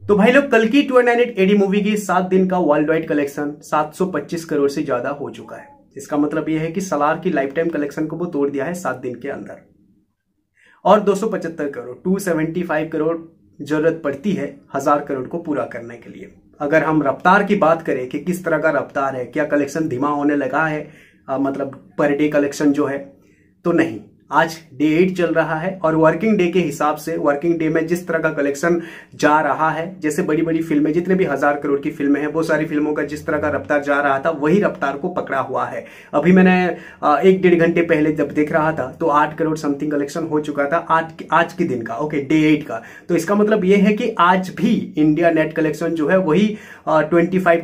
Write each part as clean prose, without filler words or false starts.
तो भाई लोग कल की 298 एडी मूवी की 7 दिन का वर्ल्ड वाइड कलेक्शन 725 करोड़ से ज्यादा हो चुका है। इसका मतलब यह है कि सलार की लाइफ टाइम कलेक्शन को वो तोड़ दिया है 7 दिन के अंदर। और 275 करोड़ 275 करोड़ जरूरत पड़ती है 1000 करोड़ को पूरा करने के लिए। अगर हम रफ्तार की बात करें कि किस तरह का रफ्तार है, क्या कलेक्शन धीमा होने लगा है, मतलब पर डे कलेक्शन जो है, तो नहीं। आज डे 8 चल रहा है और वर्किंग डे के हिसाब से वर्किंग डे में जिस तरह का कलेक्शन जा रहा है, जैसे बड़ी बड़ी फिल्में जितने भी 1000 करोड़ की फिल्में हैं वो सारी फिल्मों का जिस तरह का रफ्तार जा रहा था वही रफ्तार को पकड़ा हुआ है। अभी मैंने 1-1.5 घंटे पहले जब देख रहा था तो 8 करोड़ समथिंग कलेक्शन हो चुका था आज के दिन का, ओके, डे 8 का। तो इसका मतलब यह है कि आज भी इंडिया नेट कलेक्शन जो है वही 24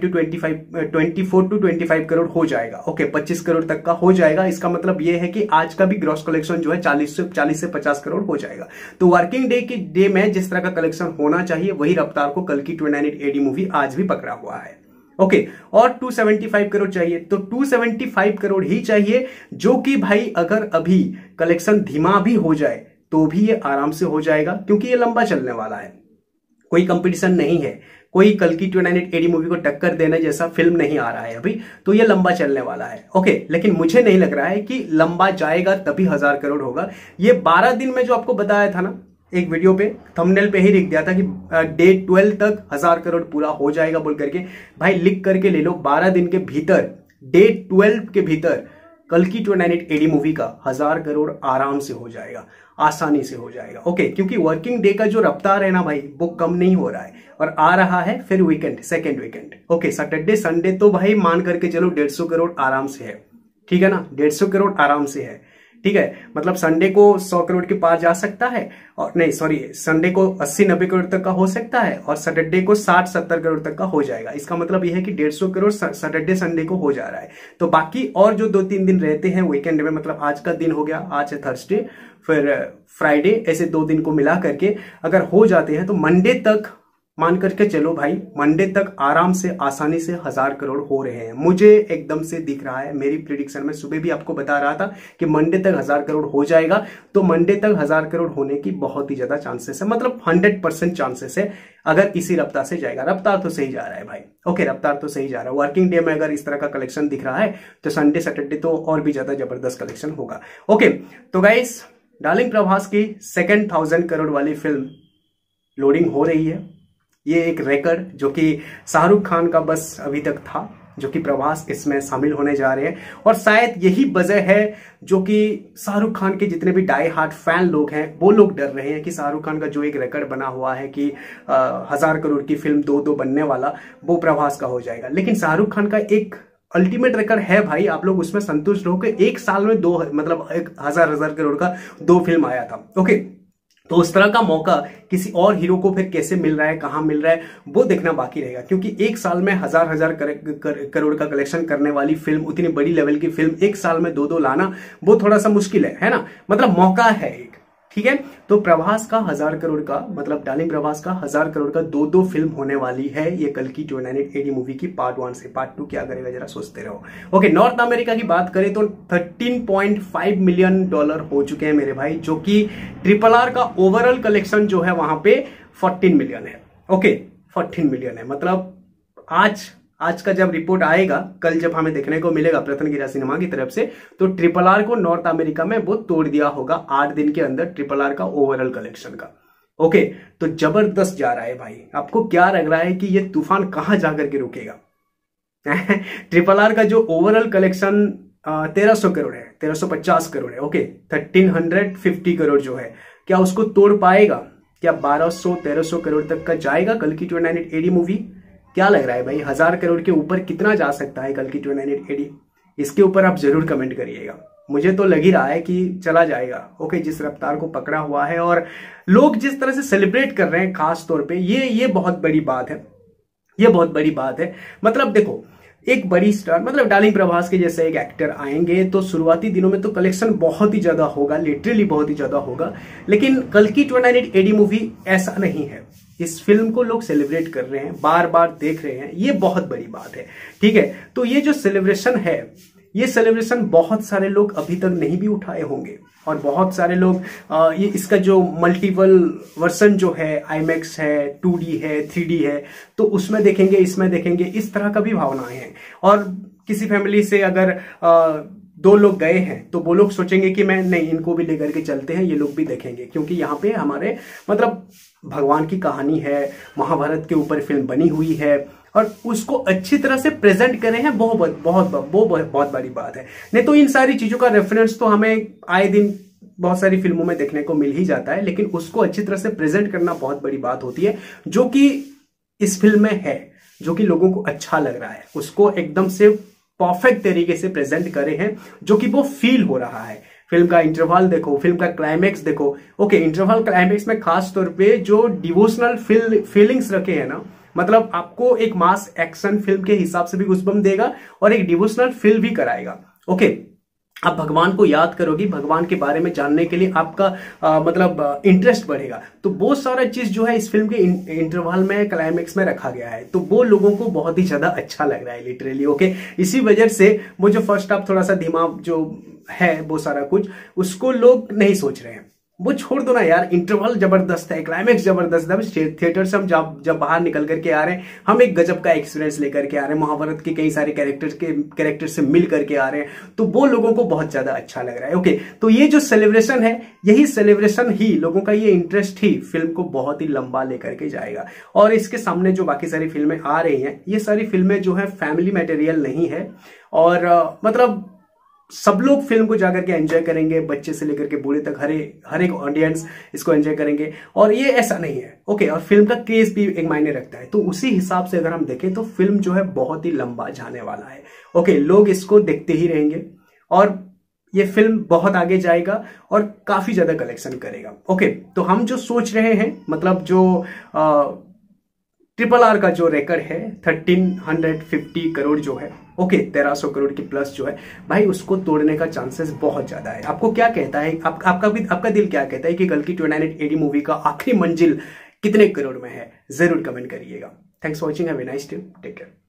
टू 25 करोड़ हो जाएगा, ओके, 25 करोड़ तक का हो जाएगा। इसका मतलब यह है कि आज का भी ग्रॉस कलेक्शन जो है 40 से 50 करोड़ हो जाएगा। तो वर्किंग डे की डे में जिस तरह का कलेक्शन होना चाहिए वही रफ्तार को कल की 298 एडी मूवी आज भी पकड़ा हुआ है, ओके। और 275 करोड़ चाहिए, तो 275 करोड़ ही चाहिए, जो कि भाई अगर अभी कलेक्शन धीमा भी हो जाए तो भी ये आराम से हो जाएगा, क्योंकि ये लंबा चलने वाला है। कोई कंपटीशन नहीं है, कोई कल की 298 एडी मूवी को टक्कर देने जैसा फिल्म नहीं आ रहा है अभी, तो ये लंबा चलने वाला है, ओके। लेकिन मुझे नहीं लग रहा है कि लंबा जाएगा तभी 1000 करोड़ होगा। ये 12 दिन में जो आपको बताया था ना, एक वीडियो पे थंबनेल पे ही लिख दिया था कि डे 12 तक 1000 करोड़ पूरा हो जाएगा बोल करके। भाई लिख करके ले लो, 12 दिन के भीतर, डे 12 के भीतर कल की 298 एडी मूवी का 1000 करोड़ आराम से हो जाएगा, आसानी से हो जाएगा, ओके। क्योंकि वर्किंग डे का जो रफ्तार है ना भाई वो कम नहीं हो रहा है और आ रहा है फिर weekend, second weekend, okay. Saturday Sunday तो भाई मान करके चलो 150 करोड़ आराम से है, ठीक है ना, 150 करोड़ आराम से है, ठीक है। मतलब संडे को 100 करोड़ के पार जा सकता है, और नहीं सॉरी, संडे को 80-90 करोड़ तक का हो सकता है और सैटरडे को 60-70 करोड़ तक का हो जाएगा। इसका मतलब यह है कि 150 करोड़ सैटरडे संडे को हो जा रहा है। तो बाकी और जो 2-3 दिन रहते हैं वीकेंड में, मतलब आज का दिन हो गया, आज है थर्सडे, फिर फ्राइडे, ऐसे 2 दिन को मिला करके अगर हो जाते हैं तो मंडे तक मान करके चलो भाई, मंडे तक आराम से आसानी से 1000 करोड़ हो रहे हैं। मुझे एकदम से दिख रहा है, मेरी प्रिडिक्शन में सुबह भी आपको बता रहा था कि मंडे तक 1000 करोड़ हो जाएगा। तो मंडे तक 1000 करोड़ होने की बहुत ही ज्यादा चांसेस है, मतलब 100% चांसेस है अगर इसी रफ्तार से जाएगा। रफ्तार तो सही जा रहा है भाई, ओके, रफ्तार तो सही जा रहा है। वर्किंग डे में अगर इस तरह का कलेक्शन दिख रहा है तो संडे सैटरडे तो और भी ज्यादा जबरदस्त कलेक्शन होगा, ओके। तो गाइस, डार्लिंग प्रभास की सेकंड 1000 करोड़ वाली फिल्म लोडिंग हो रही है। ये एक रिकॉर्ड जो कि शाहरुख खान का बस अभी तक था, जो कि प्रभास इसमें शामिल होने जा रहे हैं। और शायद यही वजह है जो कि शाहरुख खान के जितने भी डाई हार्ट फैन लोग हैं वो लोग डर रहे हैं कि शाहरुख खान का जो एक रिकॉर्ड बना हुआ है कि 1000 करोड़ की फिल्म 2 बनने वाला, वो प्रभास का हो जाएगा। लेकिन शाहरुख खान का एक अल्टीमेट रिकॉर्ड है भाई, आप लोग उसमें संतुष्ट रहो कि एक साल में 2 मतलब 1000 करोड़ का 2 फिल्म आया था, ओके। तो उस तरह का मौका किसी और हीरो को फिर कैसे मिल रहा है, कहां मिल रहा है, वो देखना बाकी रहेगा। क्योंकि एक साल में 1000 करोड़ का कलेक्शन करने वाली फिल्म, उतनी बड़ी लेवल की फिल्म एक साल में 2 लाना वो थोड़ा सा मुश्किल है ना, मतलब मौका है एक, ठीक है। तो प्रभास का 1000 करोड़ का, मतलब डार्लिंग प्रभास का 1000 करोड़ का 2 फिल्म होने वाली है। ये कल की 298 एडी मूवी की पार्ट 1 से पार्ट 2 क्या करेगा जरा सोचते रहो, ओके। नॉर्थ अमेरिका की बात करें तो $13.5 मिलियन हो चुके हैं मेरे भाई, जो कि RRR का ओवरऑल कलेक्शन जो है वहां पे 14 मिलियन है, ओके, 14 मिलियन है। मतलब आज का जब रिपोर्ट आएगा, कल जब हमें देखने को मिलेगा प्रथनगिरा सिनेमा की तरफ से, तो RRR को नॉर्थ अमेरिका में वो तोड़ दिया होगा 8 दिन के अंदर RRR का ओवरऑल कलेक्शन का, ओके। तो जबरदस्त जा रहा है भाई। आपको क्या लग रहा है कि ये तूफान कहां जाकर के रुकेगा? RRR का जो ओवरऑल कलेक्शन 1300 करोड़ है, 1350 करोड़ है, ओके। 1350 करोड़ जो है, क्या उसको तोड़ पाएगा? क्या 1200-1300 करोड़ तक का जाएगा कल की 298 एडी मूवी? क्या लग रहा है भाई, 1000 करोड़ के ऊपर कितना जा सकता है कल की 298 एडी? इसके ऊपर आप जरूर कमेंट करिएगा। मुझे तो लग ही रहा है कि चला जाएगा, ओके, जिस रफ्तार को पकड़ा हुआ है और लोग जिस तरह से सेलिब्रेट कर रहे हैं खास तौर पे, ये बहुत बड़ी बात है, ये बहुत बड़ी बात है। मतलब देखो, एक बड़ी स्टार, मतलब डार्लिंग प्रभास के जैसे एक एक्टर आएंगे तो शुरुआती दिनों में तो कलेक्शन बहुत ही ज्यादा होगा, लिटरली बहुत ही ज्यादा होगा। लेकिन कल की 298 एडी मूवी ऐसा नहीं है। इस फिल्म को लोग सेलिब्रेट कर रहे हैं, बार बार देख रहे हैं, ये बहुत बड़ी बात है, ठीक है। तो ये जो सेलिब्रेशन है ये सेलिब्रेशन बहुत सारे लोग अभी तक नहीं भी उठाए होंगे, और बहुत सारे लोग ये इसका जो मल्टीपल वर्सन जो है, आईमैक्स है, 2D है, 3D है, तो उसमें देखेंगे, इसमें देखेंगे, इस तरह का भी भावनाएं हैं। और किसी फैमिली से अगर 2 लोग गए हैं तो वो लोग सोचेंगे कि मैं नहीं, इनको भी लेकर के चलते हैं, ये लोग भी देखेंगे, क्योंकि यहाँ पे हमारे मतलब भगवान की कहानी है, महाभारत के ऊपर फिल्म बनी हुई है, और उसको अच्छी तरह से प्रेजेंट करे हैं, बहुत बड़ी बात है। नहीं तो इन सारी चीजों का रेफरेंस तो हमें आए दिन बहुत सारी फिल्मों में देखने को मिल ही जाता है, लेकिन उसको अच्छी तरह से प्रेजेंट करना बहुत बड़ी बात होती है, जो कि इस फिल्म में है, जो कि लोगों को अच्छा लग रहा है, उसको एकदम से परफेक्ट तरीके से प्रेजेंट करे हैं, जो कि वो फील हो रहा है। फिल्म का इंटरवल देखो, फिल्म का क्लाइमैक्स देखो। ओके, इंटरवल क्लाइमैक्स में खास तौर पे जो डिवोशनल फीलिंग्स रखे हैं ना, मतलब आपको एक मास एक्शन फिल्म के हिसाब से भी गूज़बम्प देगा और एक डिवोशनल फील भी कराएगा। ओके, आप भगवान को याद करोगी, भगवान के बारे में जानने के लिए आपका मतलब इंटरेस्ट बढ़ेगा। तो वो सारा चीज जो है इस फिल्म के इंटरवल में, क्लाइमैक्स में रखा गया है, तो वो लोगों को बहुत ही ज्यादा अच्छा लग रहा है लिटरली। ओके, इसी वजह से वो जो फर्स्ट हाफ थोड़ा सा धीमा जो है, वो सारा कुछ उसको लोग नहीं सोच रहे हैं। वो छोड़ दो ना यार, इंटरवल जबरदस्त है, क्लाइमैक्स जबरदस्त है। थिएटर से हम जब बाहर निकल करके आ रहे हैं, हम एक गजब का एक्सपीरियंस लेकर के आ रहे हैं, महाभारत के कई सारे कैरेक्टर से मिल करके आ रहे हैं, तो वो लोगों को बहुत ज्यादा अच्छा लग रहा है। ओके, तो ये जो सेलिब्रेशन है, यही सेलिब्रेशन ही लोगों का ये इंटरेस्ट ही फिल्म को बहुत ही लंबा लेकर के जाएगा। और इसके सामने जो बाकी सारी फिल्में आ रही हैं, ये सारी फिल्में जो है फैमिली मटेरियल नहीं है, और मतलब सब लोग फिल्म को जाकर के एंजॉय करेंगे, बच्चे से लेकर के बूढ़े तक हर एक ऑडियंस इसको एंजॉय करेंगे, और ये ऐसा नहीं है। ओके, और फिल्म का क्रेज भी एक मायने रखता है, तो उसी हिसाब से अगर हम देखें तो फिल्म जो है बहुत ही लंबा जाने वाला है। ओके, लोग इसको देखते ही रहेंगे, और ये फिल्म बहुत आगे जाएगा और काफी ज्यादा कलेक्शन करेगा। ओके, तो हम जो सोच रहे हैं, मतलब जो RRR का जो रिकॉर्ड है 1350 करोड़ जो है, ओके, 1300 करोड़ की प्लस जो है भाई, उसको तोड़ने का चांसेस बहुत ज्यादा है। आपको क्या कहता है, आपका दिल क्या कहता है कि कल की 29 AD मूवी का आखिरी मंजिल कितने करोड़ में है? जरूर कमेंट करिएगा। Thanks for watching, have a nice day, take care.